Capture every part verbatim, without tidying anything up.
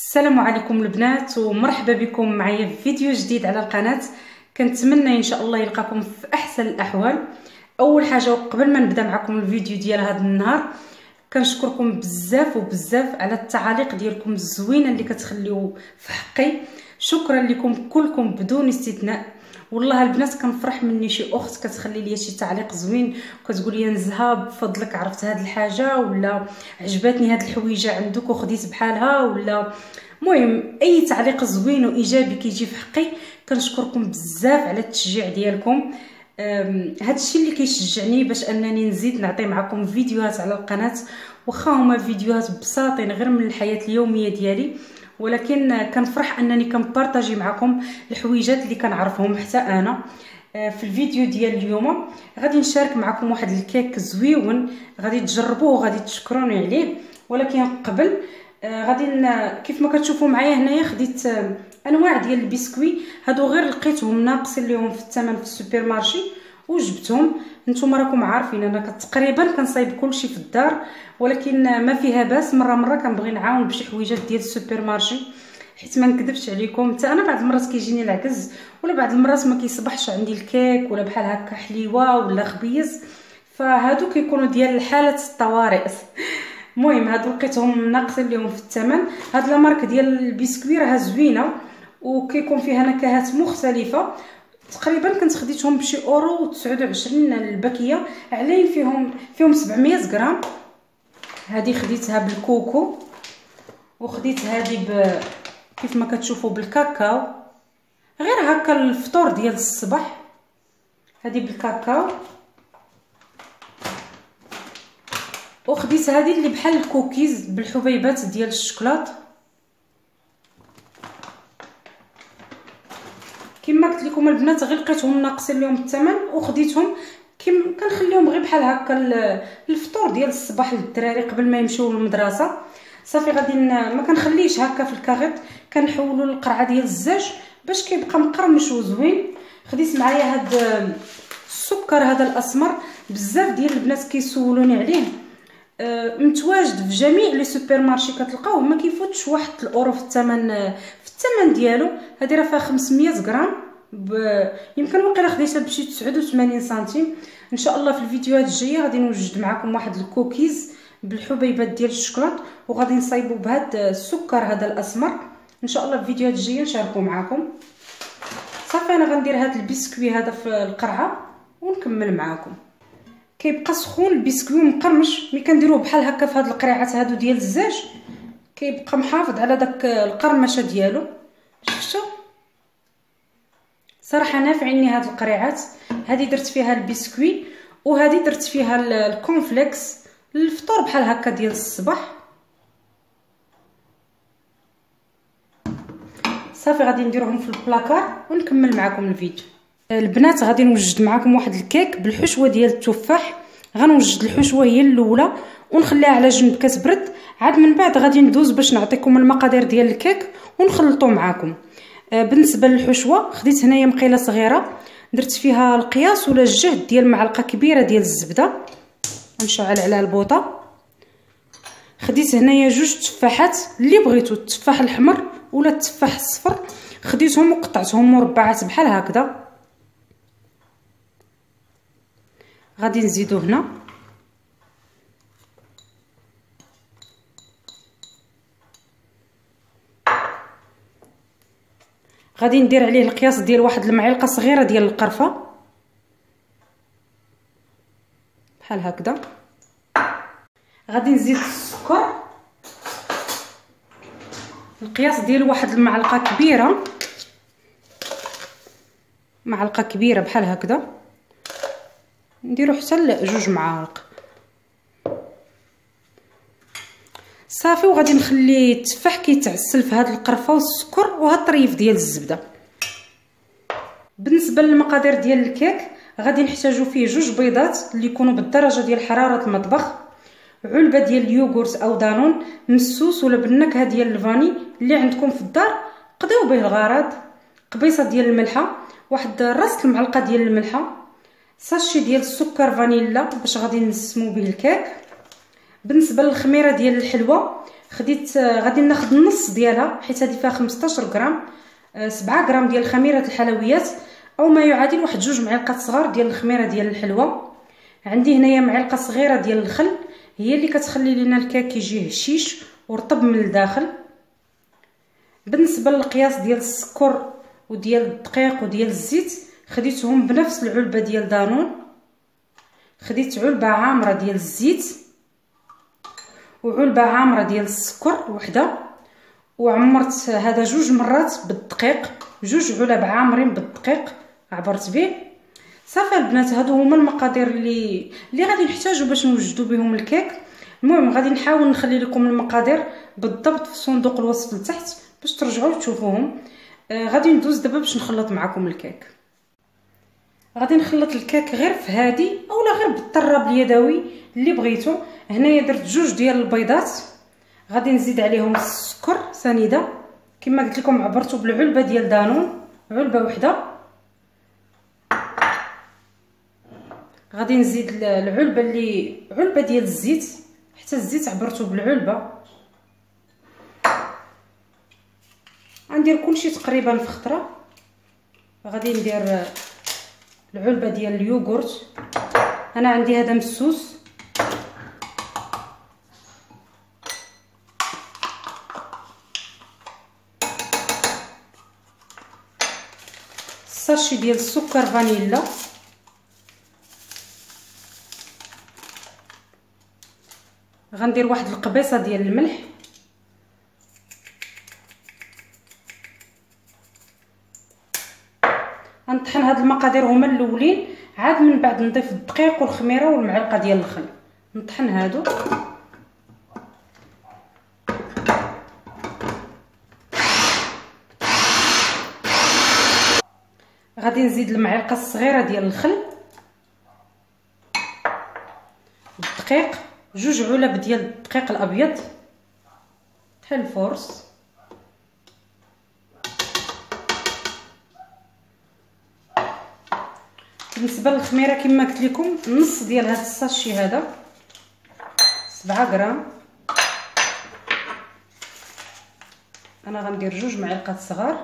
السلام عليكم البنات ومرحبا بكم معايا في فيديو جديد على القناه. كنتمنى ان شاء الله يلقاكم في احسن الاحوال. اول حاجه وقبل ما نبدا معكم الفيديو ديال هذا النهار كنشكركم بزاف وبزاف على التعاليق ديالكم الزوينه اللي كتخليو في حقي. شكرا لكم كلكم بدون استثناء. والله البنات كنفرح مني شي اخت كتخلي لي شي تعليق زوين وكتقول لي نزهه بفضلك عرفت هذه الحاجه، ولا عجبتني هذه الحويجه عندك وخديت بحالها، ولا المهم اي تعليق زوين وايجابي كيجي في حقي. كنشكركم بزاف على التشجيع ديالكم. هذا الشيء اللي كيشجعني باش انني نزيد نعطي معكم فيديوهات على القناه، واخا هما فيديوهات بساطين غير من الحياه اليوميه ديالي، ولكن كنفرح انني كنبارطاجي معكم الحويجات اللي كنعرفهم حتى انا. في الفيديو ديال اليوم غادي نشارك معكم واحد الكيك زويون غادي تجربوه وغادي تشكروني عليه. ولكن قبل غادي كيف ما كتشوفوا معايا هنايا خديت انواع ديال البسكوي. هادو غير لقيتهم ناقصين ليهم في الثمن في السوبر مارشي وجبتهم. نتوما راكم عارفين انا تقريبا كنصايب كلشي في الدار، ولكن ما فيها باس مره مره كنبغي نعاون بشي حويجات ديال السوبر مارشي، حيت ما نكذبش عليكم حتى انا بعض المرات كيجيني العكز، ولا بعض المرات ما كيصبحش عندي الكيك ولا بحال هكا حليوه ولا خبيز، فهادو كيكونوا ديال حاله الطوارئ. المهم هادو لقيتهم ناقصين ليهم في الثمن. هاد لا مارك ديال البسكوي راها زوينه وكيكون فيها نكهات مختلفه. تقريبا كنت خديتهم بشي اورو وتسعة وعشرين الباكيه، علين فيهم فيهم سبعمية غرام. هذه خديتها بالكوكو وخديت هذه ب كيف ما كتشوفوا بالكاكاو، غير هكا الفطور ديال الصباح. هذه بالكاكاو، وخديت هذه اللي بحال الكوكيز بالحبيبات ديال الشوكولاط. كما قلت لكم البنات غير لقيتهم ناقصين لهم الثمن وخديتهم. كيما كنخليهم غير بحال هكا الفطور ديال الصباح للدراري قبل ما يمشيو للمدرسه. صافي غادي ما كنخليش هكا في الكاغيط، كنحولوا للقرعه ديال الزاج باش كيبقى مقرمش وزوين. خديت معايا هاد السكر هذا الاسمر، بزاف ديال البنات كيسولوني عليه. أه متواجد في جميع لي سوبر مارشي كتلقاوه، ما كيفوتش واحد الاورو في الثمن في الثمن ديالو. هذه راه فيها خمسمية غرام ب... يمكن وقيلا خديتها بشي تسعة وثمانين سنتيم. ان شاء الله في الفيديوهات الجايه غادي نوجد معكم واحد الكوكيز بالحبيبات ديال الشوكولاط، وغادي نصايبوا بهذا السكر هذا الاسمر. ان شاء الله في الفيديوهات الجايه نشاركو معكم. صافي انا غندير هذا البسكوي هذا في القرعه ونكمل معكم. كيبقى سخون البسكوي مقرمش، ملي كنديروه بحال هكا في هاد القريعات هادو ديال الزاج كيبقى محافظ على داك القرمشه ديالو. شفتوا صراحه نافعيني هاد القريعات. هذه درت فيها البسكوي وهذه درت فيها الكونفليكس للفطور بحال هكا ديال الصباح. صافي غادي نديروهم في البلاكار ونكمل معكم الفيديو. البنات غادي نوجد معكم واحد الكيك بالحشوه ديال التفاح. غنوجد الحشوه هي الاولى ونخليها على جنب كتبرد، عاد من بعد غادي ندوز باش نعطيكم المقادير ديال الكيك ونخلطو معكم. بالنسبه للحشوه خديت هنايا مقيله صغيره، درت فيها القياس ولا الجهد ديال معلقه كبيره ديال الزبده. غنشعل عليها البوطه. خديت هنايا جوج تفاحات اللي بغيتو، التفاح الاحمر ولا التفاح الصفر، خديتهم وقطعتهم مربعات بحال هكذا. غادي نزيدو هنا غادي ندير عليه القياس ديال واحد المعلقه صغيره ديال القرفه بحال هكذا. غادي نزيد السكر القياس ديال واحد المعلقه كبيره، معلقه كبيره بحال هكذا. نديرو حتى جوج معالق. صافي وغادي نخلي التفاح كيتعسل في هذه القرفه والسكر وهاد الطريف ديال الزبده. بالنسبه للمقادير ديال الكيك غادي نحتاجو فيه جوج بيضات اللي يكونوا بالدرجه ديال حراره المطبخ، علبه ديال اليوغورت او دانون مسوس ولا بالنكهه ديال الفاني اللي عندكم في الدار قضيو به الغرض، قبيصه ديال الملحه، واحد راس المعلقه ديال الملحه، ساشي ديال السكر فانيلا باش غادي نسمو به الكيك. بالنسبه للخميره ديال الحلوى خديت غادي ناخذ النص ديالها حيت هذه فيها خمسطاش غرام، سبعة غرام ديال خميره الحلويات او ما يعادل واحد جوج معالق صغار ديال الخميره ديال الحلوى. عندي هنايا معلقه صغيره ديال الخل هي اللي كتخلي لنا الكيك يجي هشيش ورطب من الداخل. بالنسبه للقياس ديال السكر وديال الدقيق وديال الزيت خديتهم بنفس العلبه ديال دانون. خديت علبه عامره ديال الزيت وعلبه عامره ديال السكر وحده، وعمرت هذا جوج مرات بالدقيق، جوج علب عامرين بالدقيق عبرت به. صافي البنات هادو هما المقادير اللي اللي غادي نحتاجو باش نوجدوا بهم الكيك. المهم غادي نحاول نخلي لكم المقادير بالضبط في صندوق الوصف لتحت باش ترجعوا تشوفوهم. آه غادي ندوز دابا باش نخلط معكم الكيك. غادي نخلط الكيك غير في هادي اولا غير بالطراب اليدوي اللي بغيتو. هنايا درت جوج ديال البيضات، غادي نزيد عليهم السكر سنيده كما قلت لكم، عبرته بالعلبه ديال دانون علبه وحده. غادي نزيد العلبه اللي علبه ديال الزيت، حتى الزيت عبرته بالعلبه. غندير كلشي تقريبا في خطره. غادي ندير العلبه ديال اليوغورت، انا عندي هذا مسوس. ساشي ديال السكر فانيلا، غندير واحد القبيصه ديال الملح، غنطحن هاد المقادير هما الاولين، عاد من بعد نضيف الدقيق والخميره والمعلقه ديال الخل نطحن هادو. غادي نزيد المعلقه الصغيره ديال الخل، الدقيق، جوج علب ديال الدقيق الابيض بحال الفورس، بالنسبه للخميره كما قلت لكم نص ديال هذا الساشي هذا سبعة غرام. انا غندير جوج معالق صغار.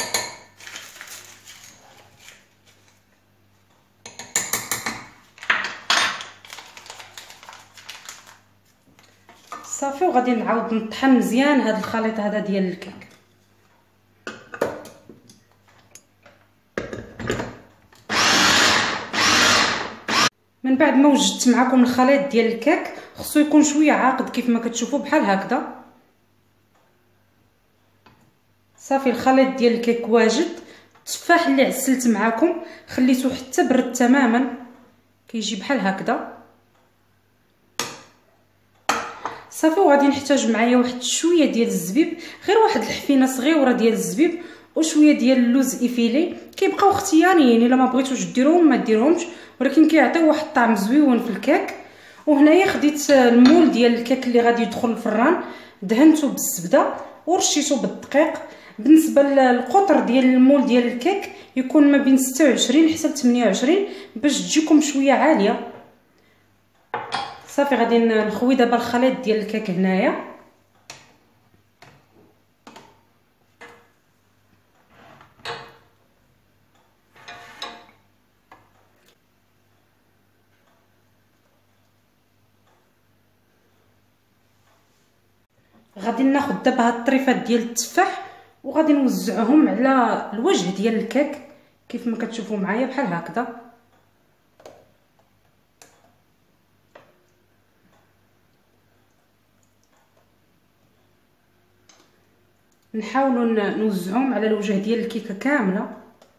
صافي وغادي نعاود نطحن مزيان هذا الخليط هذا ديال الكيك. من بعد ما وجدت معكم الخليط ديال الكيك خصو يكون شويه عاقد كيف ما كتشوفوا بحال هكذا. صافي الخليط ديال الكيك واجد. التفاح اللي عسلت معكم خليته حتى برد تماما كيجي بحال هكذا. صافي وغادي نحتاج معايا واحد شويه ديال الزبيب، غير واحد الحفينه صغيره ديال الزبيب وشويه ديال اللوز ايفيلي، كيبقاو اختياريين الا ما بغيتوش ديروهم ما ديروهمش، ولكن كيعطيو واحد الطعم زويون في الكيك. وهنايا خديت المول ديال الكيك اللي غادي يدخل الفران، دهنته بالزبده ورشيته بالدقيق. بالنسبه للقطر ديال المول ديال الكيك يكون ما بين ستة وعشرين حتى ثمانية وعشرين باش تجيكم شويه عاليه. صافي غادي نخوي دابا الخليط ديال الكيك هنايا. غادي ناخذ دابا هاد الطريفات ديال التفاح وغادي نوزعهم على الوجه ديال الكيك كيف ما كتشوفوا معايا بحال هكذا. نحاولوا نوزعهم على الوجه ديال الكيكه كامله.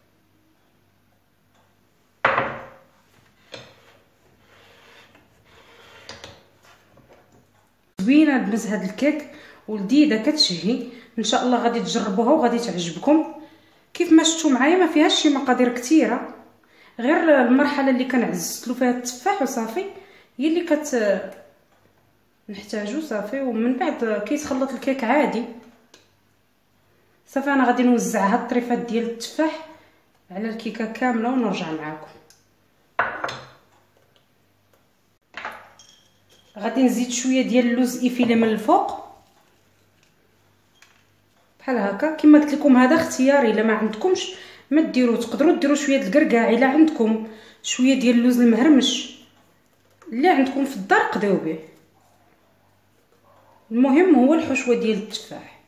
زوينه البنات هاد الكيك ولذيذه كتشهي، ان شاء الله غادي تجربوها وغادي تعجبكم. كيف ما شفتوا معايا ما فيهاش شي مقادير كثيره، غير المرحله اللي كنعزلوا فيها التفاح وصافي هي اللي كت نحتاجو. صافي ومن بعد كيتخلط الكيك عادي. صافي انا غادي نوزع هاد الطريفات ديال التفاح على الكيكه كامله ونرجع معكم. غادي نزيد شويه ديال اللوز ايفيلي من الفوق بحال هكا. كما قلت لكم هذا اختياري، الا ما عندكمش ما ديروا، تقدروا ديروا شويه د الكركاع الا عندكم، شويه ديال اللوز المهرمش اللي عندكم في الدار قضيو به. المهم هو الحشوه ديال التفاح.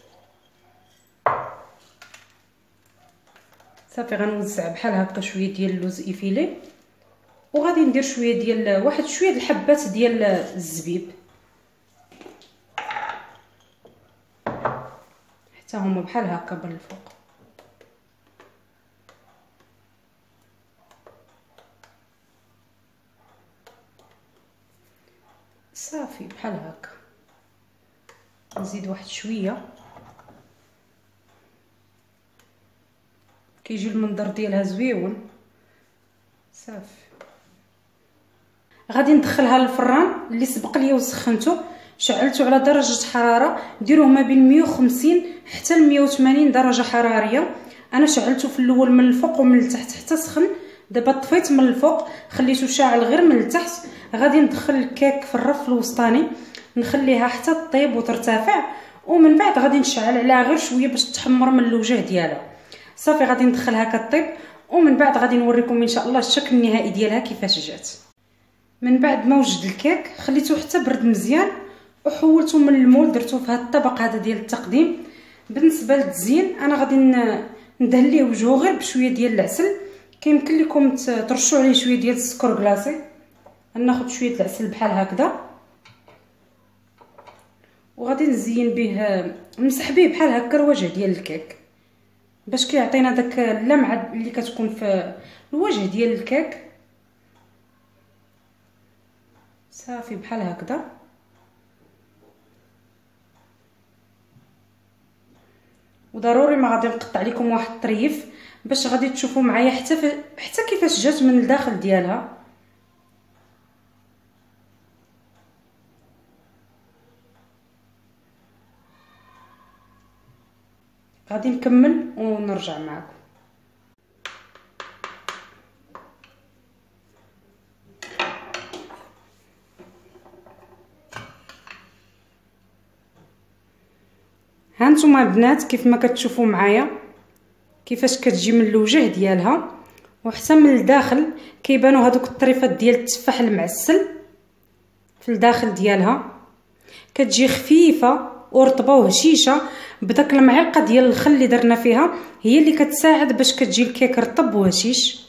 صافي غنوزع بحال هكا شويه ديال اللوز ايفيلي، وغادي ندير شويه ديال واحد شويه د الحبات ديال الزبيب حتى هما بحال هكا بالفوق. صافي بحال هكا. نزيد واحد شويه، كيجي المنظر ديالها زويون. صافي غادي ندخلها للفران اللي سبق ليا وسخنته، شعلته على درجه حراره ديروه ما بين مية وخمسين حتى ل مية وثمانين درجه حراريه. انا شعلته في الاول من الفوق ومن التحت حتى سخن. دابا طفيت من الفوق خليته شاعل غير من التحت. غادي ندخل الكيك في الرف الوسطاني نخليها حتى طيب وترتفع، ومن بعد غادي نشعل عليها غير شويه باش تحمر من الوجه ديالها. صافي غادي ندخلها كطيب، ومن بعد غادي نوريكم ان شاء الله الشكل النهائي ديالها كيفاش جات. من بعد ما وجد الكيك خليته حتى برد مزيان وحولته من المول، درتو في هذا الطبق هذا ديال التقديم. بالنسبه للتزيين انا غادي ندهن ليه وجهه غير بشويه ديال العسل. كيمكن لكم ترشوا عليه شويه ديال السكر كلاصي. ناخذ شويه العسل بحال هكذا وغادي نزين به، نمسح به بحال هكا الوجه ديال الكيك باش كيعطينا داك اللمعه اللي كتكون في الوجه ديال الكيك. صافي بحال هكذا. وضروري ما غادي نقطع لكم واحد الطريف باش غادي تشوفوا معايا حتى ف... حتى كيفاش جات من الداخل ديالها. غادي نكمل ونرجع معكم. هانتوما البنات كيف ما كتشوفوا معايا كيفاش كتجي من الوجه ديالها وحتى من الداخل كيبانوا هذوك الطريفات ديال التفاح المعسل في الداخل ديالها. كتجي خفيفه ورطبه وهشيشه بداك المعلقه ديال الخل اللي درنا فيها، هي اللي كتساعد باش كتجي الكيك رطب وهشيش.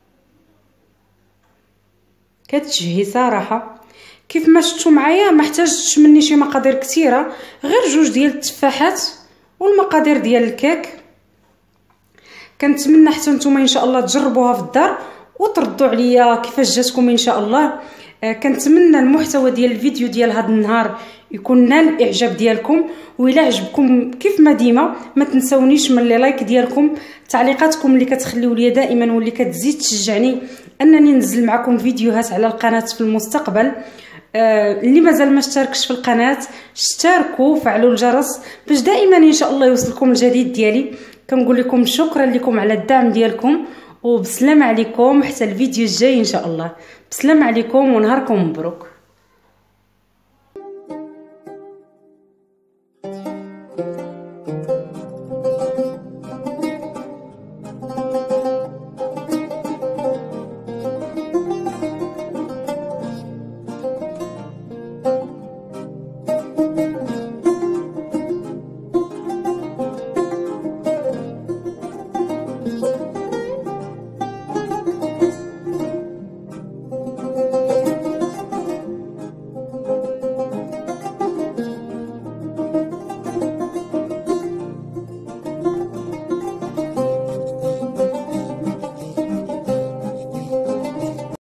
كتشهي صراحه. كيف ما شفتوا معايا ما احتاجتش مني شي مقادير كثيره، غير جوج ديال التفاحات والمقادير ديال الكيك. كنتمنى حتى نتوما ان شاء الله تجربوها في الدار وتردوا عليا كيفاش جاتكم ان شاء الله. آه كنتمنى المحتوى ديال الفيديو ديال هذا النهار يكون نال الاعجاب ديالكم، وإلا عجبكم كيف ما ديما ما تنسونيش من لي لايك ديالكم، تعليقاتكم اللي كتخليو ليا دائما واللي كتزيد تشجعني انني ننزل معكم فيديوهات على القناه في المستقبل. آه اللي مازال ما اشتركش في القناه اشتركوا وفعلوا الجرس باش دائما ان شاء الله يوصلكم الجديد ديالي. كنقول لكم شكرا لكم على الدعم ديالكم، وبسلام عليكم حتى الفيديو الجاي ان شاء الله. بسلام عليكم ونهاركم مبروك.